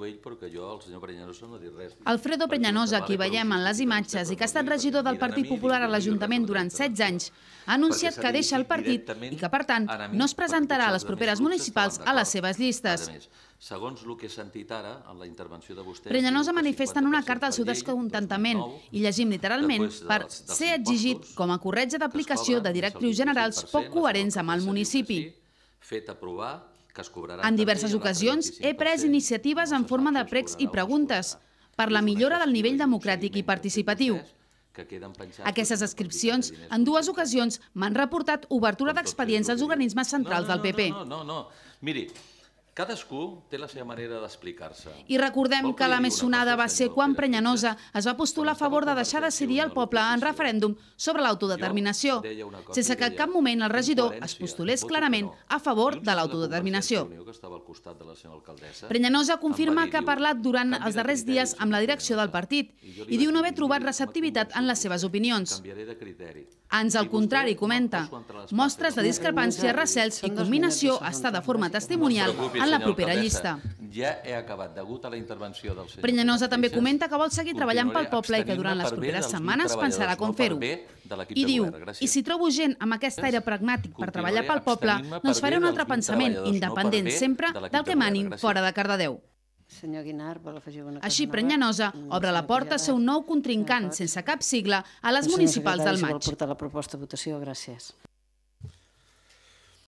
diu ell, però que jo, el senyor Peñalosa, no ha dit res. Alfredo Peñalosa, qui veiem en les imatges i que ha estat regidor del Partit Popular a l'Ajuntament durant 16 anys, ha anunciat que deixa el partit i que, per tant, no es presentarà a les properes municipals a les seves llistes. Segons el que he sentit ara, en la intervenció de vostè... Peñalosa manifesta en una carta el seu descontentament, i llegim literalment, per ser exigit com a corretja d'aplicació de directrius generals poc coherents amb el municipi. En diverses ocasions he pres iniciatives en forma de pregs i preguntes per la millora del nivell democràtic i participatiu. Aquestes inscripcions, en 2 ocasions, m'han reportat obertura d'expedients als organismes centrals del PP. No, miri, cadascú té la seva manera d'explicar-se. I recordem que la més sonada va ser quan Peñalosa es va postular a favor de deixar decidir el poble en referèndum sobre l'autodeterminació, sense que en cap moment el regidor es postulés clarament a favor de l'autodeterminació. Peñalosa confirma que ha parlat durant els darrers dies amb la direcció del partit i diu no haver trobat receptivitat en les seves opinions. Ans al contrari, comenta, mostres de discrepància, recels i combinació està de forma testimonial en la propera llista. Ja he acabat, degut a la intervenció del senyor... Peñalosa també comenta que vol seguir treballant pel poble i que durant les properes setmanes pensarà com fer-ho. I diu, i si trobo gent amb aquest aire pragmàtic per treballar pel poble, doncs faré un altre pensament, independent sempre del que manin fora de Cardedeu. Així, Peñalosa obre la porta a ser un nou contrincant sense cap sigla a les municipals del maig. Portar la proposta a votació, gràcies.